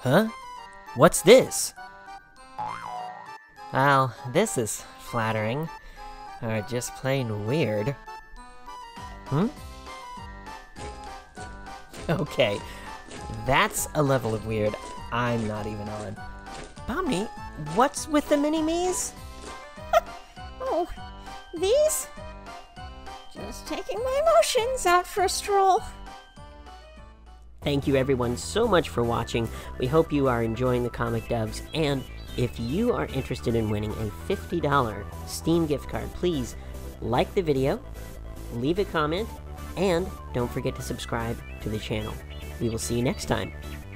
Huh? What's this? Well, this is flattering. Or just plain weird. Hmm? Okay, that's a level of weird I'm not even on. Pomni, what's with the mini-me's? Oh, these? Just taking my emotions out for a stroll. Thank you everyone so much for watching. We hope you are enjoying the comic dubs, and if you are interested in winning a $50 Steam gift card, please like the video, leave a comment, and don't forget to subscribe to the channel. We will see you next time.